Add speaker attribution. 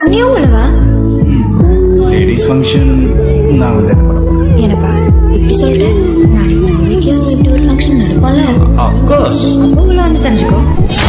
Speaker 1: நீயும் உள்ளவா?
Speaker 2: Ladies function நான் வந்து என்ன பண்ண போறேன்?
Speaker 1: என்னப்பா இப்படி சொல்லிட்டு நாளைக்கு நம்ம வீட்லயும் இப்படி ஒரு ஃபங்க்ஷன் நடக்கும்ல?
Speaker 2: Of course.
Speaker 1: அப்போ உள்ள வந்து தெரிஞ்சுக்கோ.